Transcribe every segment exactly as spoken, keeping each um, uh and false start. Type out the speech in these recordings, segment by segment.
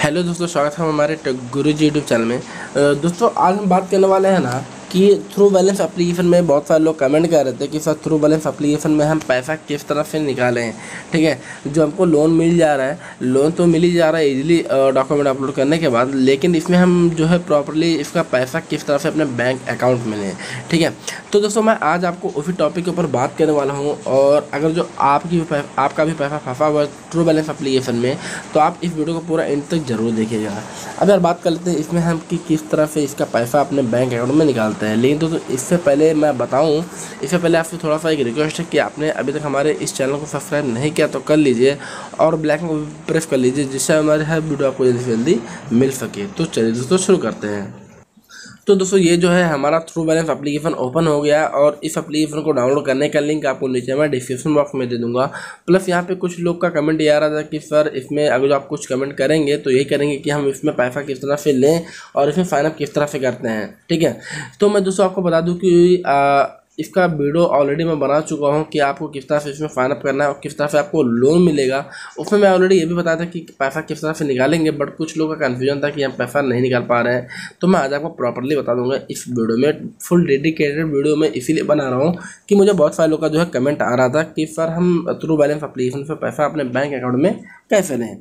Hello दोस्तों, स्वागत है हमारे टेक गुरुजी यूट्यूब चैनल में। अ, दोस्तों आज हम बात करने वाले हैं ना कि थ्रू बैलेंस एप्लीकेशन में बहुत सारे लोग कमेंट कर रहे थे कि सर थ्रू बैलेंस एप्लीकेशन में हम पैसा किस तरह से निकालें। ठीक है, जो हमको लोन मिल जा रहा है, लोन तो मिल ही जा रहा है इजीली डॉक्यूमेंट अपलोड करने के बाद, लेकिन इसमें हम जो है प्रॉपरली इसका पैसा किस तरह से अपने बैंक अकाउंट में लें। ठीक है, तो दोस्तों मैं आज आपको उसी टॉपिक के ऊपर बात करने वाला हूँ। और अगर जो आपकी भी आपका भी पैसा फंसा हुआ है थ्रू बैलेंस एप्लीकेशन में, तो आप इस वीडियो को पूरा एंड तक जरूर देखिएगा। अब यार बात कर लेते हैं इसमें हम कि किस तरह से इसका पैसा अपने बैंक अकाउंट में निकालते हैं। लेकिन दोस्तों इससे पहले मैं बताऊं, इससे पहले आपसे थोड़ा सा एक रिक्वेस्ट है कि आपने अभी तक हमारे इस चैनल को सब्सक्राइब नहीं किया तो कर लीजिए और बेल आइकन को प्रेस कर लीजिए, जिससे हमारे हर वीडियो आपको जल्दी से जल्दी मिल सके। तो चलिए दोस्तों शुरू करते हैं। तो दोस्तों ये जो है हमारा थ्रू बैलेंस एप्लीकेशन ओपन हो गया और इस एप्लीकेशन को डाउनलोड करने का लिंक आपको नीचे मैं डिस्क्रिप्शन बॉक्स में दे दूंगा। प्लस यहाँ पे कुछ लोग का कमेंट ये आ रहा था कि सर इसमें अगर जो आप कुछ कमेंट करेंगे तो यही करेंगे कि हम इसमें पैसा किस तरह से लें और इसमें साइन अप किस तरह से करते हैं। ठीक है, तो मैं दोस्तों आपको बता दूँ कि आ, इसका वीडियो ऑलरेडी मैं बना चुका हूं कि आपको किस तरह से इसमें साइन अप करना है और किस तरह से आपको लोन मिलेगा। उसमें मैं ऑलरेडी ये भी बताया था कि पैसा किस तरह से निकालेंगे, बट कुछ लोगों का कन्फ्यूजन था कि हम पैसा नहीं निकाल पा रहे हैं। तो मैं आज आपको प्रॉपर्ली बता दूंगा इस वीडियो में, फुल डेडिकेटेड वीडियो में इसीलिए बना रहा हूँ कि मुझे बहुत सारे लोगों का जो है कमेंट आ रहा था कि सर हम थ्रू बैलेंस एप्लीकेशन से पैसा अपने बैंक अकाउंट में कैसे लें।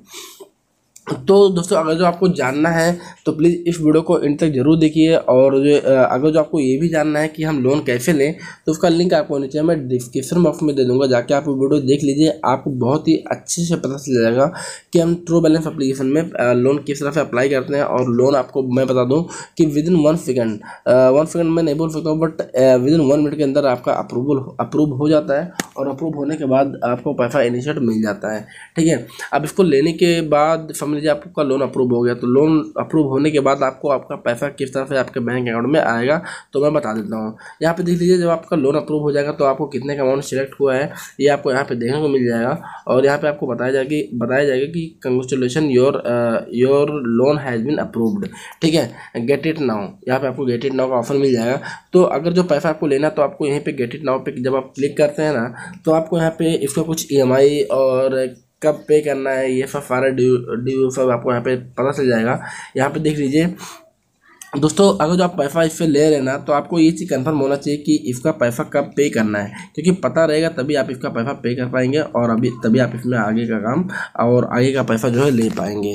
तो दोस्तों अगर जो आपको जानना है तो प्लीज़ इस वीडियो को इन तक जरूर देखिए। और जो अगर जो आपको ये भी जानना है कि हम लोन कैसे लें तो उसका लिंक आपको नीचे मैं डिस्क्रिप्शन बॉक्स में दे दूंगा, जाके आप वीडियो देख लीजिए। आपको बहुत ही अच्छे से पता चल जाएगा कि हम ट्रू बैलेंस एप्लीकेशन में लोन किस तरह से अप्लाई करते हैं। और लोन आपको मैं बता दूँ कि within one second one second मैं नहीं बोल सकता हूँ, but within one minute के अंदर आपका अप्रूवल अप्रूव हो जाता है और अप्रूव होने के बाद आपको पैसा इनिशिएट मिल जाता है। ठीक है, अब इसको लेने के बाद समझ लीजिए आपका लोन अप्रूव हो गया, तो लोन अप्रूव होने के बाद आपको आपका पैसा किस तरह से आपके बैंक अकाउंट में आएगा तो मैं बता देता हूँ। यहाँ पे देख लीजिए, जब आपका लोन अप्रूव हो जाएगा तो आपको कितने का अमाउंट सिलेक्ट हुआ है ये आपको यहाँ पे देखने को मिल जाएगा। और यहाँ पे आपको बताया जाएगा बताया जाएगा कि congratulation your your loan has been approved. ठीक है, गेट इट नाउ, यहाँ पे आपको गेट इट नाउ का ऑफर मिल जाएगा। तो अगर जो पैसा आपको लेना तो आपको यहीं पे गेट इट नाउ पे जब आप क्लिक करते हैं ना, तो आपको यहाँ पे इसका कुछ ई एम आई और कब पे करना है ये सब सारा ड्यू ड्यू सब आपको यहाँ पे पता चल जाएगा। यहाँ पे देख लीजिए दोस्तों, अगर जो आप पैसा इससे ले रहे ना तो आपको ये चीज़ कंफर्म होना चाहिए कि इसका पैसा कब पे करना है, क्योंकि पता रहेगा तभी आप इसका पैसा पे कर पाएंगे और अभी तभी आप इसमें आगे का काम और आगे का पैसा जो है ले पाएंगे।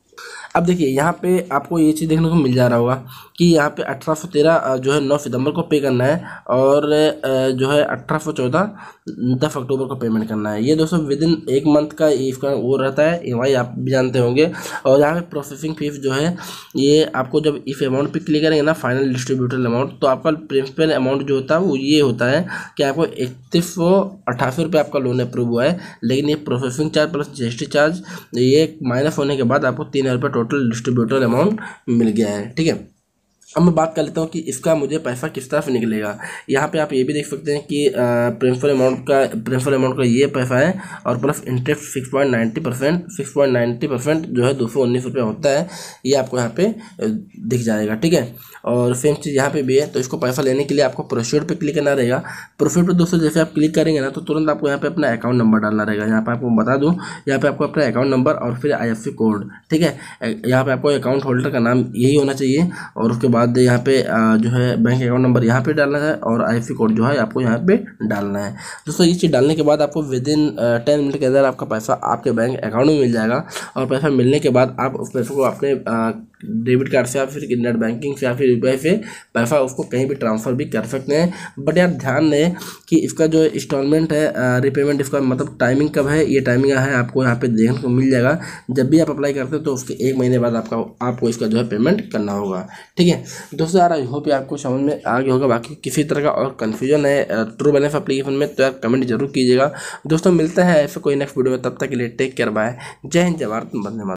अब देखिए यहाँ पे आपको ये चीज़ देखने को मिल जा रहा होगा कि यहाँ पे अठारह सौ तेरह जो है नौ सितंबर को पे करना है और जो है अठारह सौ चौदह दस अक्टूबर को पेमेंट करना है। ये दोस्तों विद इन एक मंथ का इसका वो रहता है ई एम आई, आप भी जानते होंगे। और यहाँ पे प्रोसेसिंग फीस जो है ये आपको जब इस अमाउंट पे क्लिक करेंगे ना, फाइनल डिस्ट्रीब्यूटर अमाउंट, तो आपका प्रिंसिपल अमाउंट जो होता है वो ये होता है कि आपको इकतीस सौ अट्ठासी रुपये आपका लोन अप्रूव हुआ है। लेकिन ये processing charge plus G S T charge ये माइनस होने के बाद आपको तीन हज़ार रुपये टोटल डिस्ट्रीब्यूटर अमाउंट मिल गया है। ठीक है, अब मैं बात कर लेता हूँ कि इसका मुझे पैसा किस तरह से निकलेगा। यहाँ पे आप ये भी देख सकते हैं कि प्रिंसिपल अमाउंट का प्रिंसिपल अमाउंट का ये पैसा है और plus interest six point ninety percent six point ninety percent जो है दो सौ उन्नीस रुपये होता है, ये आपको यहाँ पे दिख जाएगा। ठीक है, और सेम चीज़ यहाँ पे भी है। तो इसको पैसा लेने के लिए आपको प्रोसीड पे क्लिक करना रहेगा। प्रोसीड पे दोस्तों जैसे आप क्लिक करेंगे ना तो तुरंत आपको यहाँ पे अपना अकाउंट नंबर डालना रहेगा। यहाँ पे आपको बता दूँ, यहाँ पे आपको अपना अकाउंट नंबर और फिर आई एफ सी कोड। ठीक है, यहाँ पे आपको अकाउंट होल्डर का नाम यही होना चाहिए और उसके बाद यहाँ पे जो है बैंक अकाउंट नंबर यहाँ पे डालना है और आई एफ सी कोड जो है आपको यहाँ पे डालना है। दोस्तों ये चीज़ डालने के बाद आपको विद इन टेन मिनट के अंदर आपका पैसा आपके बैंक अकाउंट में मिल जाएगा। और पैसा मिलने के बाद आप उस पैसे को अपने डेबिट कार्ड से या फिर नेट बैंकिंग से या फिर यू पी आई से पैसा उसको कहीं भी ट्रांसफ़र भी कर सकते हैं। बट यार ध्यान दें कि इसका जो इंस्टॉलमेंट है रिपेमेंट, इसका मतलब टाइमिंग कब है, ये टाइमिंग है आपको यहाँ पे देखने को मिल जाएगा। जब भी आप अप्लाई करते हैं तो उसके एक महीने बाद आपका आपको इसका जो है पेमेंट करना होगा। ठीक है दोस्तों, यार आई होप आपको समझ में आ गया होगा। बाकी किसी तरह का और कन्फ्यूजन है ट्रू बैलेंस एप्लीकेशन में तो यार कमेंट जरूर कीजिएगा। दोस्तों मिलते हैं ऐसे कोई नेक्स्ट वीडियो में, तब तक के लिए टेक केयर, बाय, जय हिंद, जय भारत, वंदे मातरम।